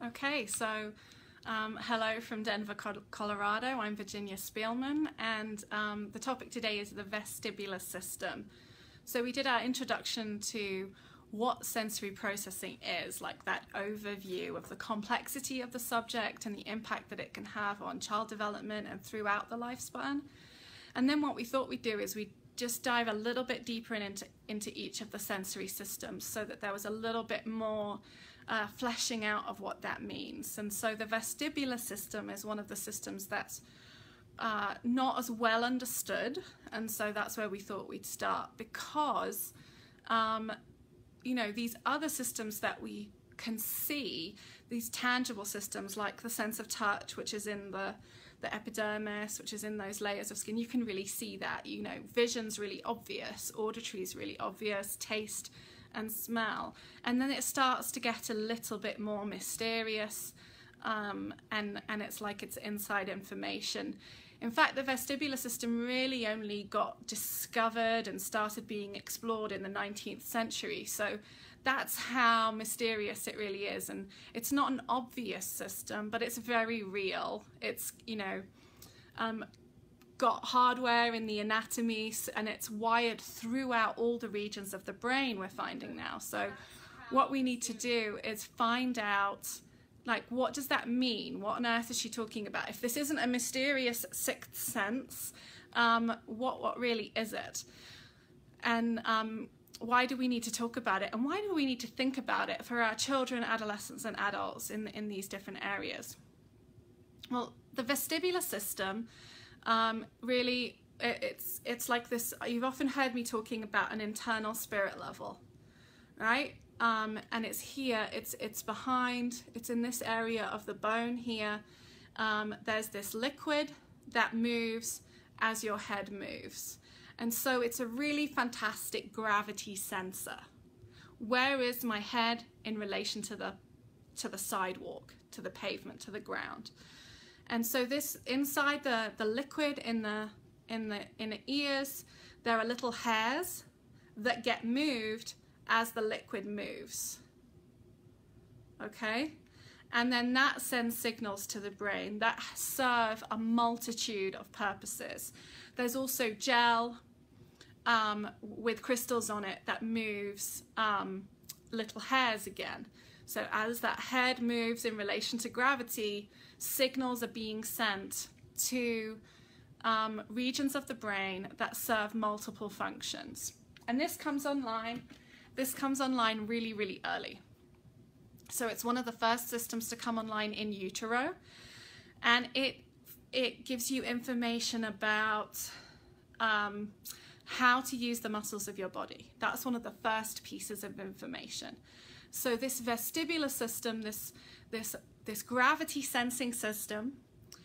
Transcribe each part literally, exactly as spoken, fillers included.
Okay, so um, hello from Denver, Colorado. I'm Virginia Spielmann, and um, the topic today is the vestibular system. So we did our introduction to what sensory processing is, like that overview of the complexity of the subject and the impact that it can have on child development and throughout the lifespan. And then what we thought we'd do is we'd just dive a little bit deeper into, into each of the sensory systems so that there was a little bit more uh, fleshing out of what that means. And so the vestibular system is one of the systems that's uh, not as well understood, and so that's where we thought we'd start, because um, you know, these other systems that we can see, these tangible systems like the sense of touch, which is in the the epidermis, which is in those layers of skin, you can really see that. You know, vision's really obvious, auditory's really obvious, taste and smell. And then it starts to get a little bit more mysterious, um, and, and it's like it's inside information. In fact, the vestibular system really only got discovered and started being explored in the nineteenth century. So that's how mysterious it really is. And it's not an obvious system, but it's very real. It's, you know, um, got hardware in the anatomy, and it's wired throughout all the regions of the brain, we're finding now. So what we need to do is find out, like, what does that mean? What on earth is she talking about? If this isn't a mysterious sixth sense, um, what, what really is it? And um, why do we need to talk about it? And why do we need to think about it for our children, adolescents, and adults in, in these different areas? Well, the vestibular system, um, really, it, it's, it's like this. You've often heard me talking about an internal spirit level, right? Um, and it's here, it's, it's behind, it's in this area of the bone here. Um, there's this liquid that moves as your head moves. And so it's a really fantastic gravity sensor. Where is my head in relation to the, to the sidewalk, to the pavement, to the ground? And so this, inside the, the liquid in the, in the inner ears, there are little hairs that get moved as the liquid moves, okay? And then that sends signals to the brain that serve a multitude of purposes. There's also gel um, with crystals on it that moves um, little hairs again. So as that head moves in relation to gravity, signals are being sent to um, regions of the brain that serve multiple functions. And this comes online This comes online really, really early. So it's one of the first systems to come online in utero, and it, it gives you information about um, how to use the muscles of your body. That's one of the first pieces of information. So this vestibular system, this, this, this gravity sensing system,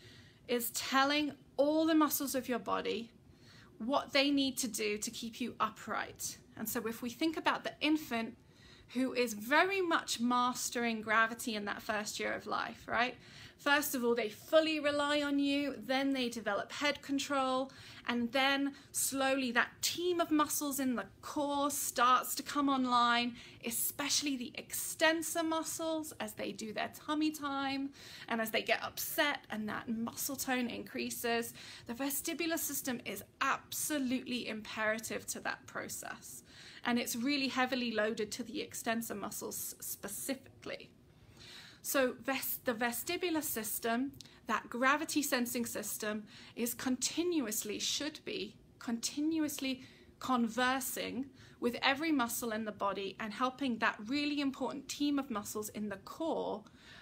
is telling all the muscles of your body what they need to do to keep you upright. And so if we think about the infant who is very much mastering gravity in that first year of life, right? First of all, they fully rely on you, then they develop head control, and then slowly that team of muscles in the core starts to come online, especially the extensor muscles as they do their tummy time and as they get upset and that muscle tone increases. The vestibular system is absolutely imperative to that process, and it's really heavily loaded to the extensor muscles specifically. So vest the vestibular system, that gravity sensing system, is continuously, should be, continuously conversing with every muscle in the body and helping that really important team of muscles in the core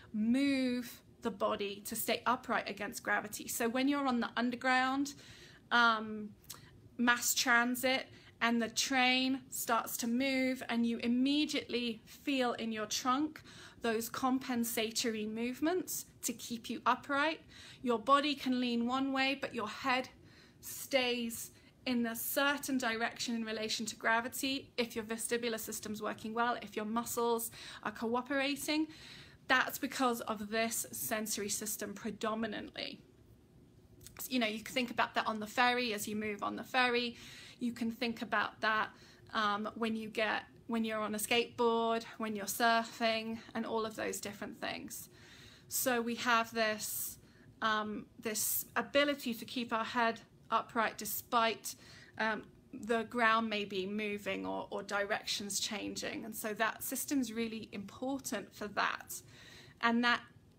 move the body to stay upright against gravity. So when you're on the underground um, mass transit and the train starts to move and you immediately feel in your trunk those compensatory movements to keep you upright. Your body can lean one way, but your head stays in a certain direction in relation to gravity. If your vestibular system's working well, if your muscles are cooperating, that's because of this sensory system predominantly. You know, you can think about that on the ferry as you move on the ferry. You can think about that um, when you get when you're on a skateboard, when you're surfing, and all of those different things. So we have this, um, this ability to keep our head upright despite um, the ground may be moving or, or directions changing. And so that system's really important for that. And that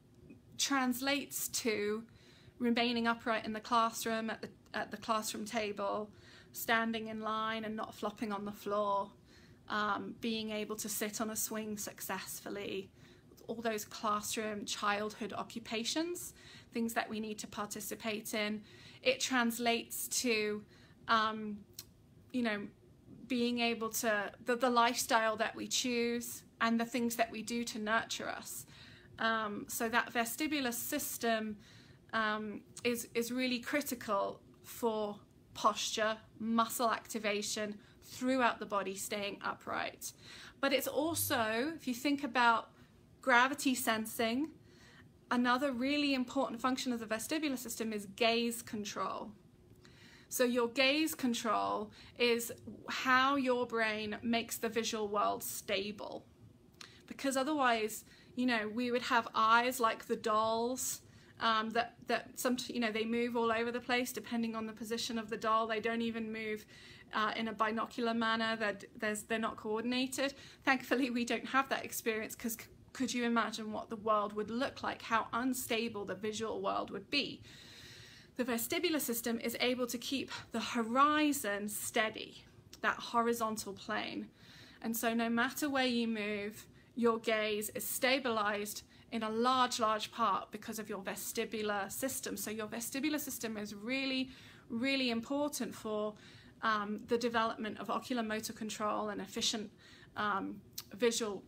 translates to remaining upright in the classroom, at the, at the classroom table, standing in line and not flopping on the floor, um, being able to sit on a swing successfully, all those classroom childhood occupations, things that we need to participate in. It translates to, um, you know, being able to, the, the lifestyle that we choose and the things that we do to nurture us. Um, so that vestibular system um, is, is really critical for posture, muscle activation throughout the body, staying upright. But it's also, if you think about gravity sensing, another really important function of the vestibular system is gaze control. So your gaze control is how your brain makes the visual world stable. Because otherwise, you know, we would have eyes like the dolls, um, that, that some, you know, they move all over the place depending on the position of the doll. They don't even move uh, in a binocular manner. They're, there's, they're not coordinated. Thankfully, we don't have that experience, because could you imagine what the world would look like, how unstable the visual world would be? The vestibular system is able to keep the horizon steady, that horizontal plane. And so no matter where you move, your gaze is stabilized in a large, large part because of your vestibular system. So your vestibular system is really, really important for um, the development of ocular motor control and efficient um, visual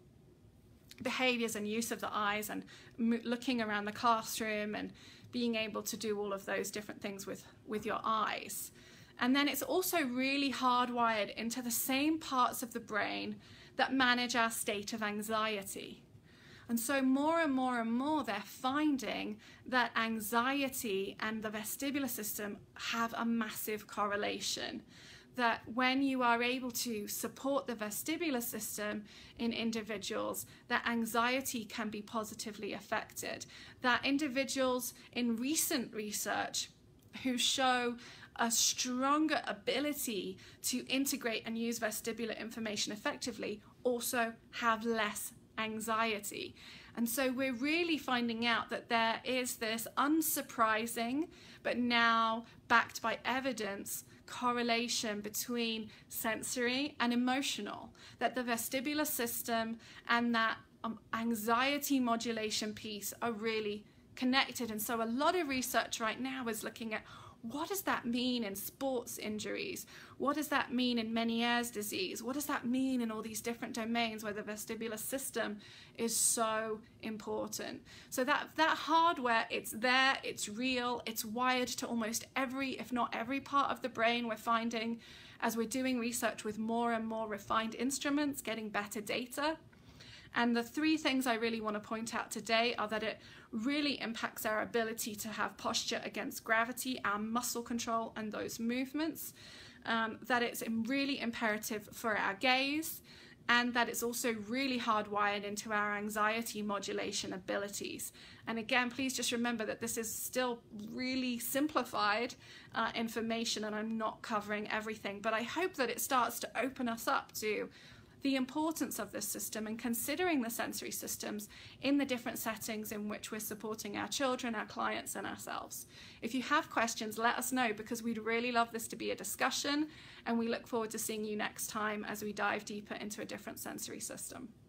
behaviors and use of the eyes, and looking around the classroom and being able to do all of those different things with, with your eyes. And then it's also really hardwired into the same parts of the brain that manage our state of anxiety. And so more and more and more they're finding that anxiety and the vestibular system have a massive correlation. That when you are able to support the vestibular system in individuals, that anxiety can be positively affected. That individuals in recent research who show a stronger ability to integrate and use vestibular information effectively also have less anxiety. And so we're really finding out that there is this unsurprising, but now backed by evidence, correlation between sensory and emotional, that the vestibular system and that um, anxiety modulation piece are really connected. And so a lot of research right now is looking at, what does that mean in sports injuries? What does that mean in Meniere's disease? What does that mean in all these different domains where the vestibular system is so important? So that, that hardware, it's there, it's real, it's wired to almost every, if not every part of the brain. We're finding, as we're doing research with more and more refined instruments, getting better data. And the three things I really want to point out today are that it really impacts our ability to have posture against gravity, our muscle control and those movements, um, that it's really imperative for our gaze, and that it's also really hardwired into our anxiety modulation abilities. And again, please just remember that this is still really simplified uh, information, and I'm not covering everything, but I hope that it starts to open us up to the importance of this system and considering the sensory systems in the different settings in which we're supporting our children, our clients, and ourselves. If you have questions, let us know, because we'd really love this to be a discussion, and we look forward to seeing you next time as we dive deeper into a different sensory system.